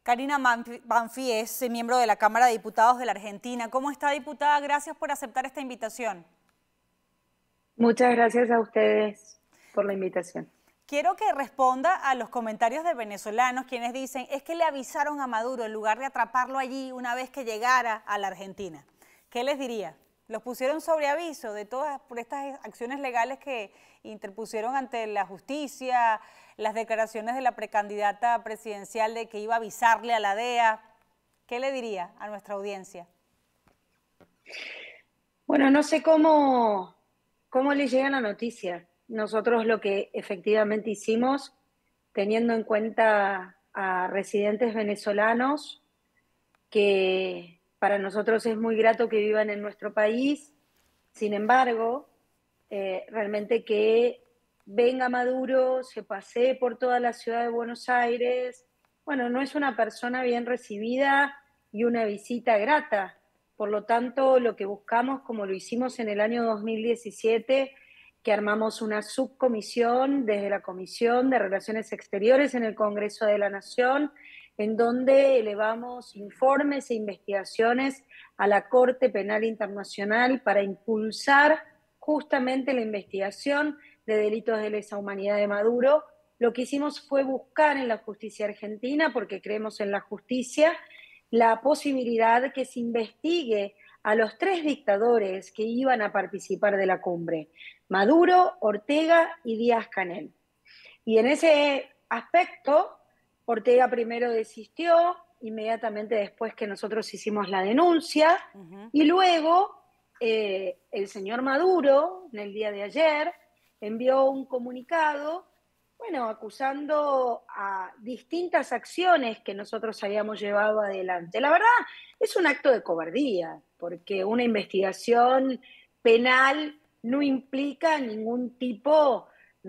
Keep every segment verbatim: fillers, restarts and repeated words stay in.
Karina Banfi es miembro de la Cámara de Diputados de la Argentina. ¿Cómo está, diputada? Gracias por aceptar esta invitación. Muchas gracias a ustedes por la invitación. Quiero que responda a los comentarios de venezolanos quienes dicen es que le avisaron a Maduro en lugar de atraparlo allí una vez que llegara a la Argentina. ¿Qué les diría? ¿Los pusieron sobre aviso de todas por estas acciones legales que interpusieron ante la justicia, las declaraciones de la precandidata presidencial de que iba a avisarle a la D E A? ¿Qué le diría a nuestra audiencia? Bueno, no sé cómo, cómo le llega la noticia. Nosotros lo que efectivamente hicimos, teniendo en cuenta a residentes venezolanos, que para nosotros es muy grato que vivan en nuestro país, sin embargo, eh, realmente que venga Maduro, se pasee por toda la ciudad de Buenos Aires, bueno, no es una persona bien recibida y una visita grata. Por lo tanto, lo que buscamos, como lo hicimos en el año dos mil diecisiete, que armamos una subcomisión desde la Comisión de Relaciones Exteriores en el Congreso de la Nación, en donde elevamos informes e investigaciones a la Corte Penal Internacional para impulsar justamente la investigación de delitos de lesa humanidad de Maduro. Lo que hicimos fue buscar en la justicia argentina, porque creemos en la justicia, la posibilidad de que se investigue a los tres dictadores que iban a participar de la cumbre: Maduro, Ortega y Díaz-Canel. Y en ese aspecto, Ortega primero desistió, inmediatamente después que nosotros hicimos la denuncia, uh-huh. y luego eh, el señor Maduro, en el día de ayer, envió un comunicado, bueno, acusando a distintas acciones que nosotros habíamos llevado adelante. La verdad, es un acto de cobardía, porque una investigación penal no implica ningún tipo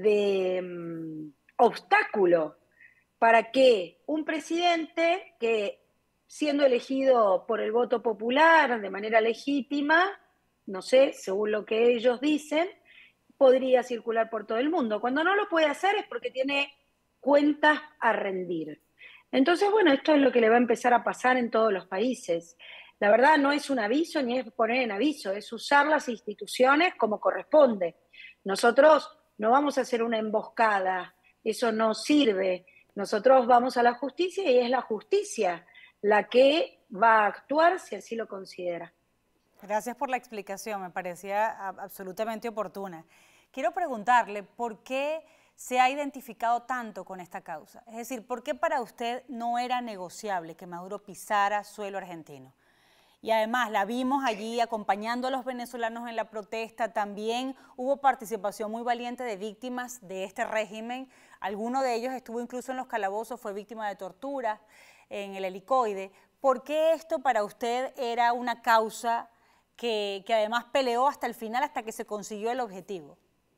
de um, obstáculo para que un presidente que, siendo elegido por el voto popular de manera legítima, no sé, según lo que ellos dicen, podría circular por todo el mundo. Cuando no lo puede hacer es porque tiene cuentas a rendir. Entonces, bueno, esto es lo que le va a empezar a pasar en todos los países. La verdad no es un aviso ni es poner en aviso, es usar las instituciones como corresponde. Nosotros no vamos a hacer una emboscada, eso no sirve. Nosotros vamos a la justicia y es la justicia la que va a actuar si así lo considera. Gracias por la explicación, me parecía absolutamente oportuna. Quiero preguntarle por qué se ha identificado tanto con esta causa. Es decir, ¿por qué para usted no era negociable que Maduro pisara suelo argentino? Y además la vimos allí acompañando a los venezolanos en la protesta. También hubo participación muy valiente de víctimas de este régimen. Alguno de ellos estuvo incluso en los calabozos, fue víctima de tortura en el helicoide. ¿Por qué esto para usted era una causa que, que además peleó hasta el final, hasta que se consiguió el objetivo?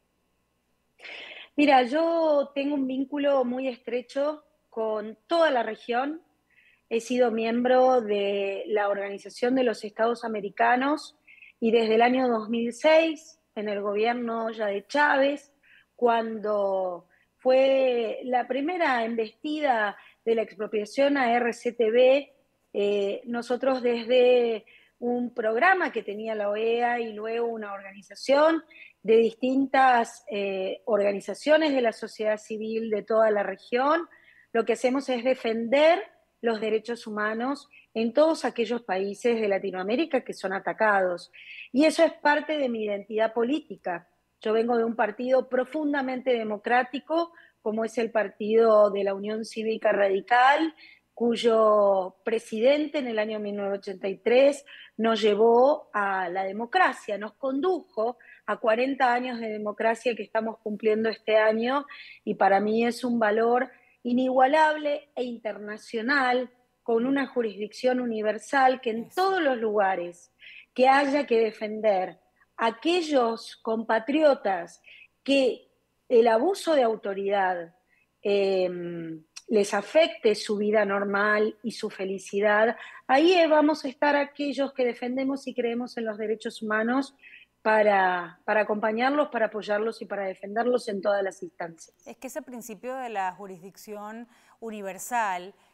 Mira, yo tengo un vínculo muy estrecho con toda la región. He sido miembro de la Organización de los Estados Americanos y desde el año dos mil seis, en el gobierno ya de Chávez, cuando fue la primera embestida de la expropiación a R C T V, eh, nosotros desde un programa que tenía la O E A y luego una organización de distintas eh, organizaciones de la sociedad civil de toda la región, lo que hacemos es defender los derechos humanos en todos aquellos países de Latinoamérica que son atacados. Y eso es parte de mi identidad política. Yo vengo de un partido profundamente democrático, como es el partido de la Unión Cívica Radical, cuyo presidente en el año mil novecientos ochenta y tres nos llevó a la democracia, nos condujo a cuarenta años de democracia que estamos cumpliendo este año, y para mí es un valor inigualable e internacional, con una jurisdicción universal, que en todos los lugares que haya que defender a aquellos compatriotas que el abuso de autoridad eh, les afecte su vida normal y su felicidad, ahí vamos a estar aquellos que defendemos y creemos en los derechos humanos para, para acompañarlos, para apoyarlos y para defenderlos en todas las instancias. Es que ese principio de la jurisdicción universal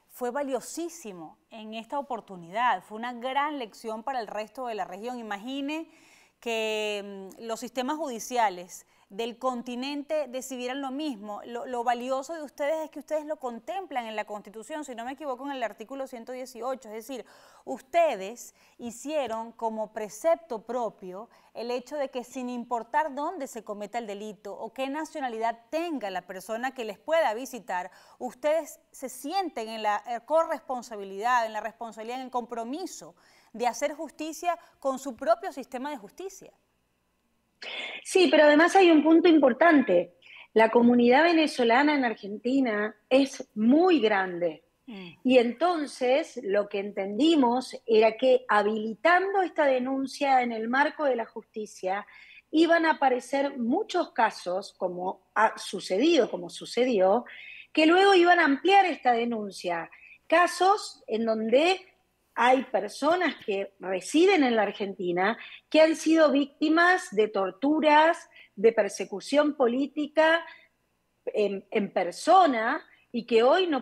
fue valiosísimo en esta oportunidad, fue una gran lección para el resto de la región. Imagine que mmm, los sistemas judiciales del continente decidieran lo mismo. Lo, lo valioso de ustedes es que ustedes lo contemplan en la Constitución, si no me equivoco, en el artículo ciento dieciocho. Es decir, ustedes hicieron como precepto propio el hecho de que sin importar dónde se cometa el delito o qué nacionalidad tenga la persona que les pueda visitar, ustedes se sienten en la corresponsabilidad, en la responsabilidad, en el compromiso de hacer justicia con su propio sistema de justicia. Sí, pero además hay un punto importante. La comunidad venezolana en Argentina es muy grande. Mm. Y entonces lo que entendimos era que habilitando esta denuncia en el marco de la justicia iban a aparecer muchos casos, como ha sucedido, como sucedió, que luego iban a ampliar esta denuncia. Casos en donde hay personas que residen en la Argentina que han sido víctimas de torturas, de persecución política en, en persona y que hoy no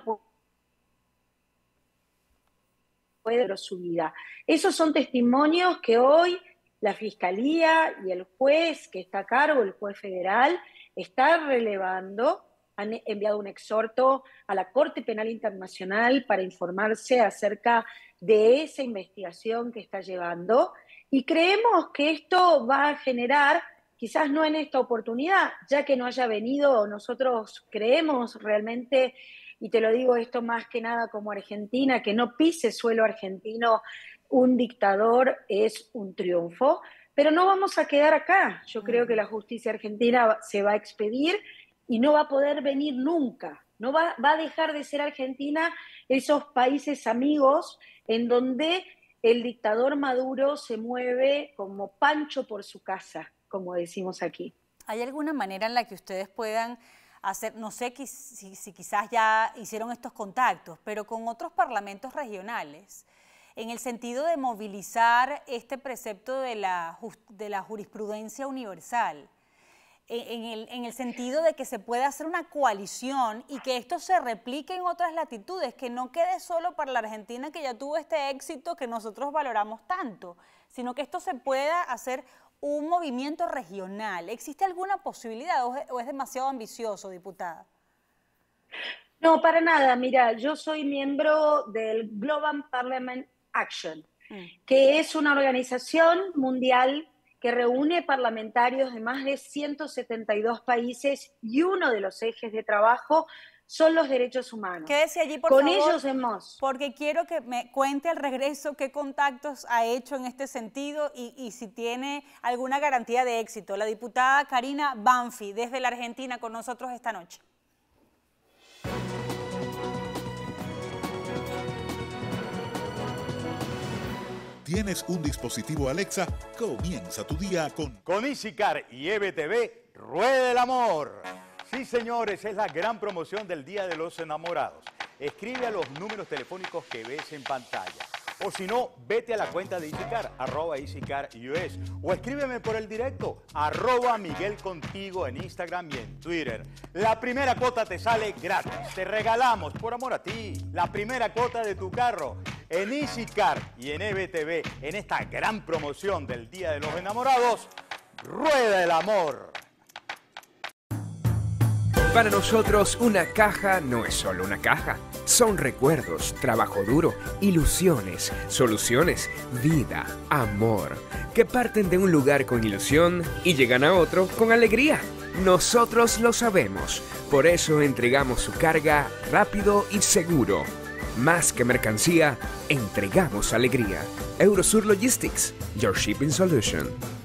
pueden ver su vida. Esos son testimonios que hoy la Fiscalía y el juez que está a cargo, el juez federal, está relevando. Han enviado un exhorto a la Corte Penal Internacional para informarse acerca de esa investigación que está llevando, y creemos que esto va a generar, quizás no en esta oportunidad, ya que no haya venido, nosotros creemos realmente, y te lo digo esto más que nada como argentina, que no pise suelo argentino un dictador es un triunfo, pero no vamos a quedar acá. Yo creo que la justicia argentina se va a expedir y no va a poder venir nunca. No va, va a dejar de ser Argentina esos países amigos en donde el dictador Maduro se mueve como Pancho por su casa, como decimos aquí. ¿Hay alguna manera en la que ustedes puedan hacer, no sé si, si quizás ya hicieron estos contactos, pero con otros parlamentos regionales, en el sentido de movilizar este precepto de la, de la jurisprudencia universal? En el, en el sentido de que se pueda hacer una coalición y que esto se replique en otras latitudes, que no quede solo para la Argentina, que ya tuvo este éxito que nosotros valoramos tanto, sino que esto se pueda hacer un movimiento regional. ¿Existe alguna posibilidad o es, o es demasiado ambicioso, diputada? No, para nada. Mira, yo soy miembro del Global Parliament Action, mm. que es una organización mundial que reúne parlamentarios de más de ciento setenta y dos países, y uno de los ejes de trabajo son los derechos humanos. Quédese allí, por Con favor, ellos hemos... porque quiero que me cuente al regreso qué contactos ha hecho en este sentido y, y si tiene alguna garantía de éxito. La diputada Karina Banfi, desde la Argentina, con nosotros esta noche. ¿Tienes un dispositivo Alexa? Comienza tu día con... Con EasyCar y E B T V, ¡ruede el amor! Sí, señores, es la gran promoción del Día de los Enamorados. Escribe a los números telefónicos que ves en pantalla. O si no, vete a la cuenta de EasyCar, arroba EasyCarUS. O escríbeme por el directo, arroba Miguel Contigo en Instagram y en Twitter. La primera cuota te sale gratis. Te regalamos, por amor a ti, la primera cuota de tu carro. En EasyCar y en E B T V, en esta gran promoción del Día de los Enamorados, ¡rueda el amor! Para nosotros, una caja no es solo una caja. Son recuerdos, trabajo duro, ilusiones, soluciones, vida, amor, que parten de un lugar con ilusión y llegan a otro con alegría. Nosotros lo sabemos, por eso entregamos su carga rápido y seguro. Más que mercancía, entregamos alegría. Eurosur Logistics, your shipping solution.